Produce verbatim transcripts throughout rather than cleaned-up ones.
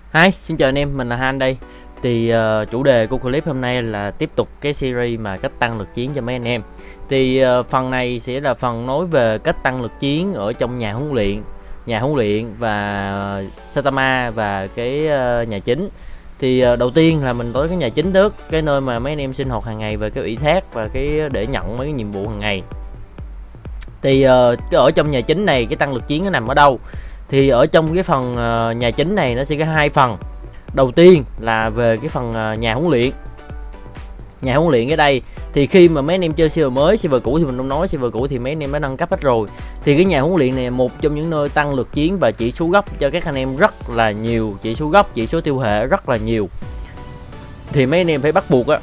Hi, xin chào anh em, mình là Han đây. Thì uh, chủ đề của clip hôm nay là tiếp tục cái series mà cách tăng lực chiến cho mấy anh em. Thì uh, phần này sẽ là phần nói về cách tăng lực chiến ở trong nhà huấn luyện, nhà huấn luyện và Saitama và cái uh, nhà chính. Thì uh, đầu tiên là mình tới cái nhà chính trước, cái nơi mà mấy anh em sinh hoạt hàng ngày về cái ủy thác và cái để nhận mấy cái nhiệm vụ hàng ngày. Thì uh, ở trong nhà chính này cái tăng lực chiến nó nằm ở đâu? Thì ở trong cái phần uh, nhà chính này nó sẽ có hai phần. Đầu tiên là về cái phần uh, nhà huấn luyện. Nhà huấn luyện ở đây thì khi mà mấy anh em chơi server mới, server cũ thì mình không nói, server cũ thì mấy anh em đã nâng cấp hết rồi. Thì cái nhà huấn luyện này là một trong những nơi tăng lực chiến và chỉ số gốc cho các anh em rất là nhiều, chỉ số gốc, chỉ số tiêu hệ rất là nhiều. Thì mấy anh em phải bắt buộc á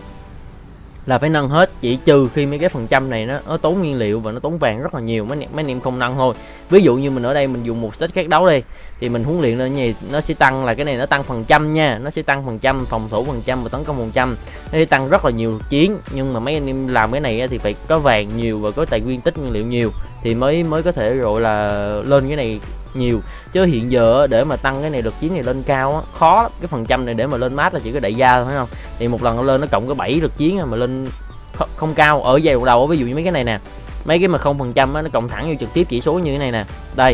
là phải nâng hết, chỉ trừ khi mấy cái phần trăm này nó, nó tốn nguyên liệu và nó tốn vàng rất là nhiều, mấy, mấy anh em không nâng thôi. Ví dụ như mình ở đây mình dùng một set các đấu đi thì mình huấn luyện lên gì nó sẽ tăng, là cái này nó tăng phần trăm nha, nó sẽ tăng phần trăm phòng thủ phần trăm và tấn công phần trăm, nó sẽ tăng rất là nhiều chiến. Nhưng mà mấy anh em làm cái này thì phải có vàng nhiều và có tài nguyên tích nguyên liệu nhiều thì mới mới có thể gọi là lên cái này nhiều. Chứ hiện giờ để mà tăng cái này lực chiến này lên cao á, khó lắm. Cái phần trăm này để mà lên mát là chỉ có đại gia thôi, phải không? Thì một lần nó lên nó cộng có bảy lực chiến mà lên không, không cao. Ở giai đoạn đầu ví dụ như mấy cái này nè, mấy cái mà không phần trăm nó cộng thẳng vô trực tiếp chỉ số như thế này nè, đây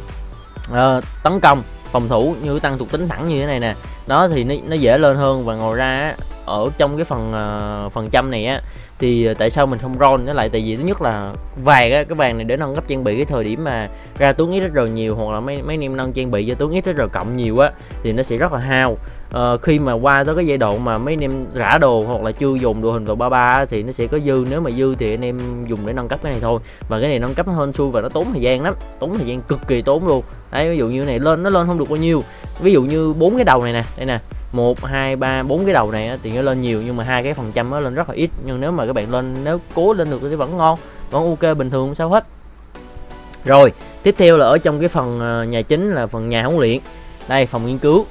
à, tấn công phòng thủ như tăng thuộc tính thẳng như thế này nè, đó thì nó, nó dễ lên hơn. Và ngồi ra ở trong cái phần uh, phần trăm này á thì tại sao mình không roll nó lại, tại vì thứ nhất là vàng á, cái vàng này để nâng cấp trang bị cái thời điểm mà ra tướng ít rất rồi nhiều, hoặc là mấy mấy anh em nâng trang bị cho tướng ít rất rồi cộng nhiều á thì nó sẽ rất là hao. Uh, khi mà qua tới cái giai đoạn mà mấy anh em rã đồ hoặc là chưa dùng đồ hình vào ba ba thì nó sẽ có dư, nếu mà dư thì anh em dùng để nâng cấp cái này thôi. Và cái này nâng cấp nó hên xui và nó tốn thời gian lắm, tốn thời gian cực kỳ tốn luôn đấy. Ví dụ như này lên nó lên không được bao nhiêu, ví dụ như bốn cái đầu này nè, đây nè, một hai ba bốn cái đầu này á, thì nó lên nhiều nhưng mà hai cái phần trăm nó lên rất là ít. Nhưng nếu mà các bạn lên, nếu cố lên được thì vẫn ngon, vẫn ok bình thường không sao hết. Rồi tiếp theo là ở trong cái phần nhà chính là phần nhà huấn luyện, đây phòng nghiên cứu.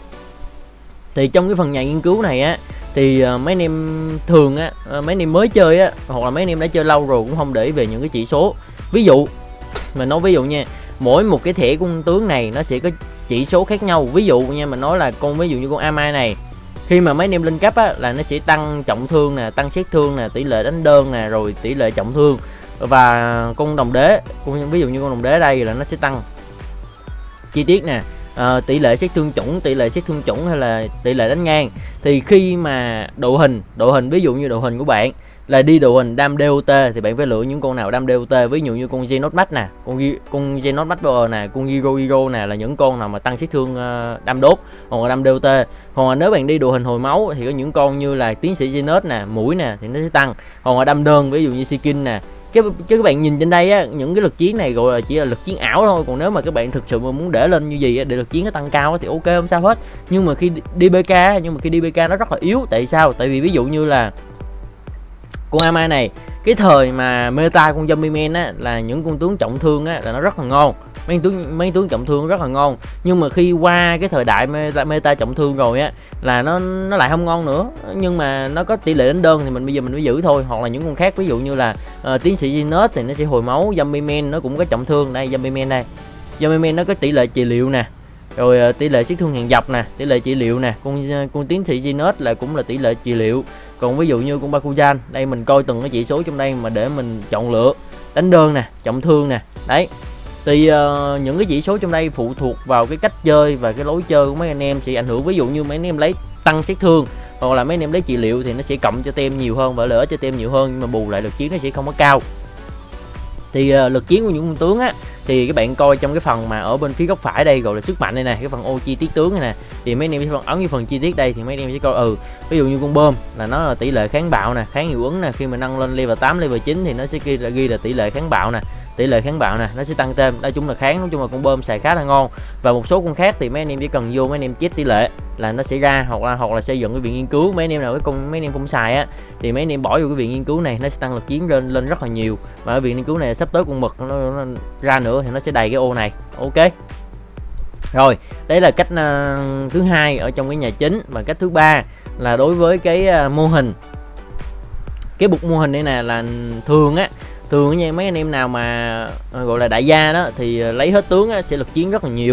Thì trong cái phần nhà nghiên cứu này á thì uh, mấy anh em thường á, uh, mấy anh em mới chơi á hoặc là mấy anh em đã chơi lâu rồi cũng không để ý về những cái chỉ số. Ví dụ mình nói ví dụ nha, mỗi một cái thẻ quân tướng này nó sẽ có chỉ số khác nhau. Ví dụ nha, mình nói là con ví dụ như con Amai này, khi mà mấy anh em lên cấp á là nó sẽ tăng trọng thương nè, tăng sát thương nè, tỷ lệ đánh đơn nè, rồi tỷ lệ trọng thương. Và con đồng đế, con ví dụ như con đồng đế đây là nó sẽ tăng chi tiết nè, À, tỷ lệ sát thương chủng, tỷ lệ sát thương chủng hay là tỷ lệ đánh ngang. Thì khi mà đội hình, đội hình ví dụ như đội hình của bạn là đi đội hình đam đê o tê thì bạn phải lựa những con nào đam đê o tê. Ví dụ như con Genos Max nè, con con Genos Max Power nè, con Giro Giro nè, là những con nào mà tăng sát thương uh, đam đốt hoặc là đam đê o tê. Hoặc là nếu bạn đi đội hình hồi máu thì có những con như là tiến sĩ Genos nè, mũi nè thì nó sẽ tăng. Hoặc là đam đơn ví dụ như Skin nè. Chứ, chứ các bạn nhìn trên đây á, những cái lực chiến này gọi là chỉ là lực chiến ảo thôi. Còn nếu mà các bạn thực sự mà muốn để lên như gì á, để lực chiến nó tăng cao thì ok không sao hết. Nhưng mà khi đi bê ca, nhưng mà khi đi bê ca nó rất là yếu. Tại sao? Tại vì ví dụ như là con Amai này, cái thời mà meta con Zombie Man á là những con tướng trọng thương á là nó rất là ngon, mấy tướng mấy tướng trọng thương rất là ngon. Nhưng mà khi qua cái thời đại meta, meta trọng thương rồi á là nó nó lại không ngon nữa. Nhưng mà nó có tỷ lệ đánh đơn thì mình bây giờ mình phải giữ thôi. Hoặc là những con khác ví dụ như là uh, tiến sĩ Genos thì nó sẽ hồi máu, Zombie Man nó cũng có trọng thương. Đây Zombie Man đây, Zombie Man nó có tỷ lệ trị liệu nè, rồi uh, tỷ lệ sát thương hàng dọc nè, tỷ lệ trị liệu nè. Con con tiến sĩ Genos là cũng là tỷ lệ trị liệu. Còn ví dụ như con Bakugan, đây mình coi từng cái chỉ số trong đây mà để mình chọn lựa. Đánh đơn nè, trọng thương nè, đấy. Thì uh, những cái chỉ số trong đây phụ thuộc vào cái cách chơi và cái lối chơi của mấy anh em sẽ ảnh hưởng. Ví dụ như mấy anh em lấy tăng sát thương hoặc là mấy anh em lấy trị liệu thì nó sẽ cộng cho tem nhiều hơn và lợi cho tem nhiều hơn, nhưng mà bù lại lực chiến nó sẽ không có cao. Thì uh, lực chiến của những con tướng á thì các bạn coi trong cái phần mà ở bên phía góc phải đây gọi là sức mạnh đây nè, cái phần ô chi tiết tướng này nè, thì mấy anh em ấn như phần chi tiết đây thì mấy anh em sẽ coi ừ ví dụ như con bơm là nó là tỷ lệ kháng bạo nè, kháng hiệu ứng nè. Khi mà nâng lên level tám, level chín thì nó sẽ ghi là ghi là tỷ lệ kháng bạo nè, tỷ lệ kháng bạo nè, nó sẽ tăng thêm. Nói chung là kháng, nói chung là con bơm xài khá là ngon. Và một số con khác thì mấy anh em chỉ cần vô mấy anh em check tỷ lệ là nó sẽ ra, hoặc là hoặc là xây dựng cái viện nghiên cứu. Mấy anh em nào cái con mấy anh em không xài á thì mấy anh em bỏ vô cái viện nghiên cứu này, nó sẽ tăng lực chiến lên lên rất là nhiều. Và cái viện nghiên cứu này sắp tới con mực nó, nó ra nữa thì nó sẽ đầy cái ô này. Ok. Rồi, đấy là cách uh, thứ hai ở trong cái nhà chính. Và cách thứ ba là đối với cái uh, mô hình. Cái bục mô hình đây nè là thường á, thường nha mấy anh em nào mà uh, gọi là đại gia đó thì uh, lấy hết tướng á, sẽ lực chiến rất là nhiều.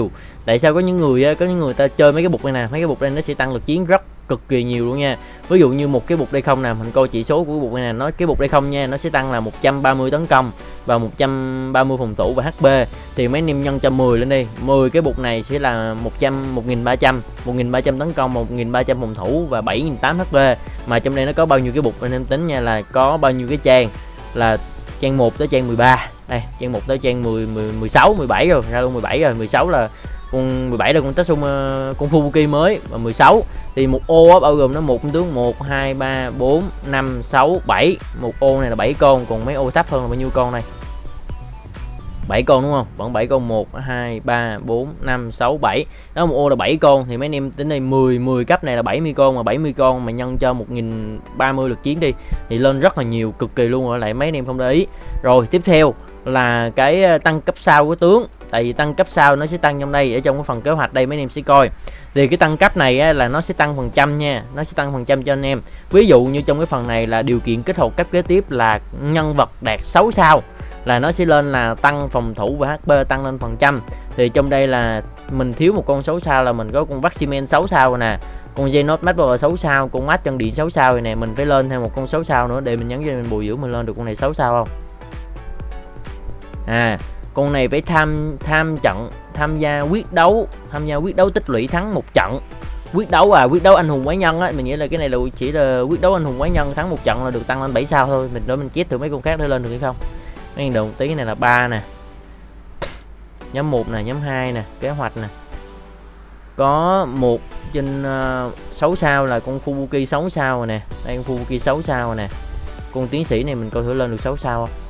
Tại sao có những người á, có những người ta chơi mấy cái bục đây nè, mấy cái bục đây nó sẽ tăng lực chiến rất cực kỳ nhiều luôn nha. Ví dụ như một cái bục đây không nè, mình coi chỉ số của cái bục này nè, nó cái bục đây không nha, nó sẽ tăng là một trăm ba mươi tấn công và một trăm ba mươi phòng thủ và hát pê. Thì mấy anh em nhân cho mười lên đi, mười cái bục này sẽ là một trăm một nghìn ba trăm, một nghìn ba trăm tấn công, một nghìn ba trăm phòng thủ và bảy nghìn tám trăm hát pê. Mà trong đây nó có bao nhiêu cái bục anh em tính nha, là có bao nhiêu cái trang, là trang một tới trang mười ba. Đây, trang một tới trang mười, mười, mười sáu, mười bảy rồi, ra luôn mười bảy rồi, mười sáu là con mười bảy là con Tatsum uh, con Fubuki mới, và mười sáu thì một ô á, bao gồm nó một tướng một, hai, ba, bốn, năm, sáu, bảy. Một ô này là bảy con, còn mấy ô thấp hơn là bao nhiêu con này? bảy con đúng không? Vẫn bảy con, một, hai, ba, bốn, năm, sáu, bảy. Đó, một ô là bảy con thì mấy anh em tính đây mười, mười cấp này là bảy mươi con, mà bảy mươi con mà nhân cho một nghìn ba mươi lực chiến đi thì lên rất là nhiều, cực kỳ luôn, ở lại mấy anh em không để ý. Rồi tiếp theo là cái tăng cấp sao của tướng. Tại vì tăng cấp sao nó sẽ tăng trong đây, ở trong cái phần kế hoạch đây mấy anh em sẽ coi. Thì cái tăng cấp này á, là nó sẽ tăng phần trăm nha, nó sẽ tăng phần trăm cho anh em. Ví dụ như trong cái phần này là điều kiện kích hoạt cấp kế tiếp là nhân vật đạt sáu sao là nó sẽ lên là tăng phòng thủ và hát pê tăng lên phần trăm. Thì trong đây là mình thiếu một con sáu sao, là mình có con Vaximen sáu sao rồi nè, con Genos Match sáu sao, con Match chân điện sáu sao rồi nè, mình phải lên thêm một con sáu sao nữa để mình nhấn cho mình bồi dưỡng mình lên được con này sáu sao không. À, con này phải tham tham trận tham gia quyết đấu, tham gia quyết đấu tích lũy thắng một trận. Quyết đấu à, quyết đấu anh hùng quái nhân á, mình nghĩ là cái này là chỉ là quyết đấu anh hùng quái nhân, thắng một trận là được tăng lên bảy sao thôi. Mình để mình chết thử mấy con khác để lên được hay không. Mấy đầu tí này là ba nè, nhóm một nè, nhóm hai nè, kế hoạch nè. Có một trên uh, sáu sao là con Fubuki sáu sao rồi nè. Đây con Fubuki sáu sao rồi nè. Con tiến sĩ này mình coi thử lên được sáu sao không.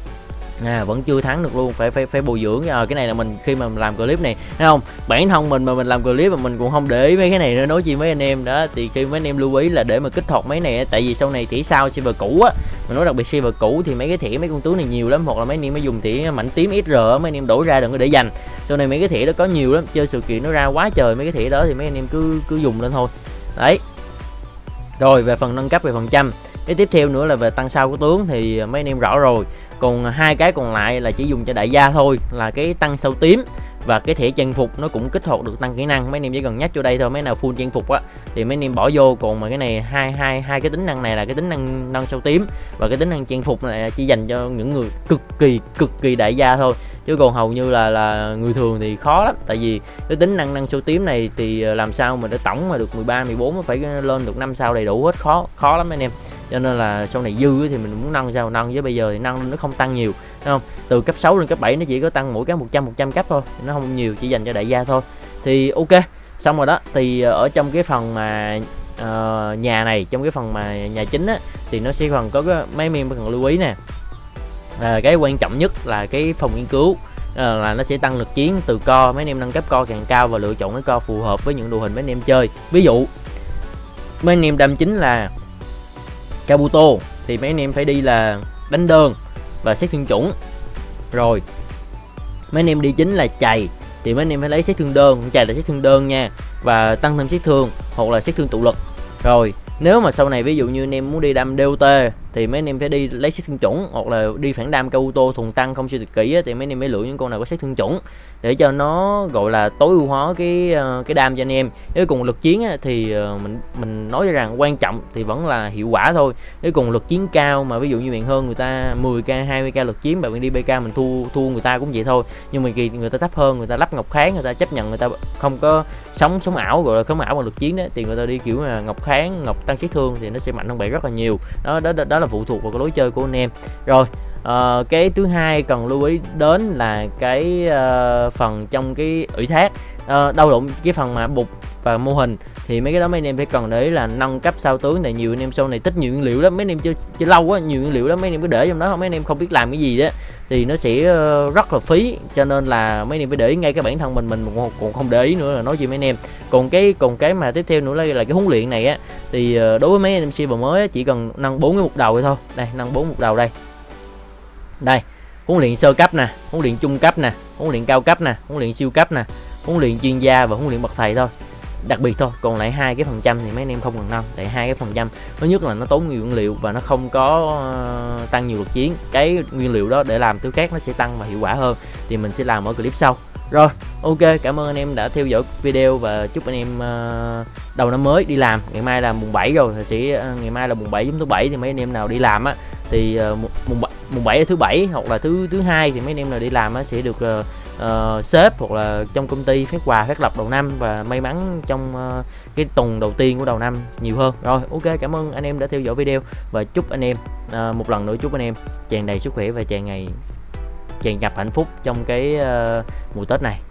À, vẫn chưa thắng được luôn, phải phải phải bồi dưỡng. À, cái này là mình khi mà mình làm clip này, thấy không? Bản thân mình mà mình làm clip mà mình cũng không để ý mấy cái này nữa, nói chi mấy anh em đó. Thì khi mấy anh em lưu ý là để mà kích hoạt mấy này, tại vì sau này thẻ sao server cũ á, mình nói đặc biệt server cũ thì mấy cái thẻ mấy con tướng này nhiều lắm, hoặc là mấy anh em mới dùng thẻ mảnh tím ét rờ, mấy anh em đổ ra đừng có để dành. Sau này mấy cái thẻ đó có nhiều lắm, chơi sự kiện nó ra quá trời mấy cái thẻ đó thì mấy anh em cứ cứ dùng lên thôi. Đấy. Rồi về phần nâng cấp về phần trăm, cái tiếp theo nữa là về tăng sao của tướng thì mấy anh em rõ rồi. Còn hai cái còn lại là chỉ dùng cho đại gia thôi, là cái tăng sao tím và cái thẻ trang phục nó cũng kích hoạt được tăng kỹ năng. Mấy anh em chỉ cần nhắc vô đây thôi, mấy nào full trang phục á thì mấy anh em bỏ vô. Còn mà cái này hai hai hai cái tính năng này là cái tính năng nâng sao tím và cái tính năng trang phục này chỉ dành cho những người cực kỳ cực kỳ đại gia thôi, chứ còn hầu như là là người thường thì khó lắm. Tại vì cái tính năng nâng sao tím này thì làm sao mà để tổng mà được mười ba, mười bốn phải lên được năm sao đầy đủ hết, khó khó lắm anh em. Cho nên là sau này dư thì mình muốn nâng sao nâng, với bây giờ thì nâng nó không tăng nhiều, đúng không? Từ cấp sáu lên cấp bảy nó chỉ có tăng mỗi cái một trăm một trăm cấp thôi, nó không nhiều, chỉ dành cho đại gia thôi. Thì ok, xong rồi đó. Thì ở trong cái phần mà uh, nhà này, trong cái phần mà nhà chính á, thì nó sẽ còn có cái mấy em cần lưu ý nè. À, cái quan trọng nhất là cái phòng nghiên cứu, à, là nó sẽ tăng lực chiến từ co. Mấy anh em nâng cấp co càng cao và lựa chọn cái co phù hợp với những đội hình mấy anh em chơi. Ví dụ mấy anh em đam chính là Kabuto thì mấy anh em phải đi là đánh đơn và xét thương chuẩn. Rồi mấy anh em đi chính là chày thì mấy anh em phải lấy xét thương đơn, chày là xét thương đơn nha, và tăng thêm xét thương hoặc là xét thương tụ lực. Rồi nếu mà sau này ví dụ như anh em muốn đi đam đê o tê thì mấy anh em phải đi lấy xét thương chuẩn, hoặc là đi phản đam Kabuto thuần tăng không siêu tuyệt kỹ á, thì mấy anh em phải lựa những con nào có xét thương chuẩn để cho nó gọi là tối ưu hóa cái cái đam cho anh em. Nếu cùng lực chiến á, thì mình mình nói rằng quan trọng thì vẫn là hiệu quả thôi. Nếu cùng lực chiến cao mà ví dụ như bạn hơn người ta mười k, hai mươi k lực chiến, bạn đi bê ca mình thua thua người ta cũng vậy thôi. Nhưng mà kỳ người ta thấp hơn, người ta lắp ngọc kháng, người ta chấp nhận, người ta không có sống sống ảo, gọi là sống ảo bằng lực chiến đó, thì người ta đi kiểu là ngọc kháng, ngọc tăng sát thương thì nó sẽ mạnh hơn bạn rất là nhiều. Đó đó đó, đó là phụ thuộc vào cái lối chơi của anh em. Rồi Uh, cái thứ hai cần lưu ý đến là cái uh, phần trong cái ủy thác, uh, đau lộn cái phần mà bục và mô hình, thì mấy cái đó mấy anh em phải cần để ý là nâng cấp sao tướng này. Nhiều anh em sau này tích nhiều nguyên liệu lắm, mấy anh em chơi, chơi lâu á, nhiều nguyên liệu lắm, mấy anh em cứ để trong đó, mấy anh em không biết làm cái gì đó thì nó sẽ uh, rất là phí. Cho nên là mấy anh em phải để ý ngay cái bản thân mình mình còn không để ý nữa là nói gì mấy anh em. Còn cái còn cái mà tiếp theo nữa là, là cái huấn luyện này á, thì uh, đối với mấy anh em server mới á, chỉ cần nâng bốn cái mục đầu thôi. Đây, nâng bốn mục đầu đây. Đây, huấn luyện sơ cấp nè, huấn luyện trung cấp nè, huấn luyện cao cấp nè, huấn luyện siêu cấp nè, huấn luyện chuyên gia và huấn luyện bậc thầy thôi. Đặc biệt thôi, còn lại hai cái phần trăm thì mấy anh em không cần nâng. Tại hai cái phần trăm thứ nhất là nó tốn nhiều nguyên liệu và nó không có uh, tăng nhiều lực chiến. Cái nguyên liệu đó để làm thứ khác nó sẽ tăng và hiệu quả hơn thì mình sẽ làm ở clip sau. Rồi, ok, cảm ơn anh em đã theo dõi video và chúc anh em uh, đầu năm mới đi làm. Ngày mai là mùng bảy rồi, thì sẽ uh, ngày mai là mùng bảy giống thứ bảy, thì mấy anh em nào đi làm á thì uh, mùng mùng bảy thứ bảy hoặc là thứ thứ hai thì mấy anh em nào đi làm á sẽ được uh, uh, sếp hoặc là trong công ty phát quà phát lộc đầu năm và may mắn trong uh, cái tuần đầu tiên của đầu năm nhiều hơn. Rồi, ok, cảm ơn anh em đã theo dõi video và chúc anh em uh, một lần nữa chúc anh em tràn đầy sức khỏe và tràn ngày tràn ngập hạnh phúc trong cái uh, mùa Tết này.